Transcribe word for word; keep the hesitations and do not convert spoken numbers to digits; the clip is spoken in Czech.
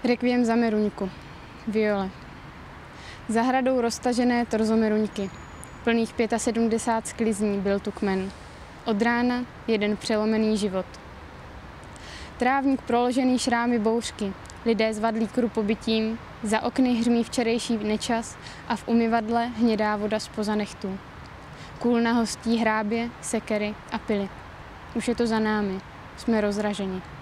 Rekviem za Meruňku. Viole. Za hradou roztažené torzo Meruňky. Plných sedmdesát pět sklizní byl tu kmen. Od rána jeden přelomený život. Trávník proložený šrámy bouřky, lidé zvadlí krupobytím, za okny hřmí včerejší nečas a v umyvadle hnědá voda zpoza nechtů. Kůlna hostí hrábě, sekery a pily. Už je to za námi, jsme rozraženi.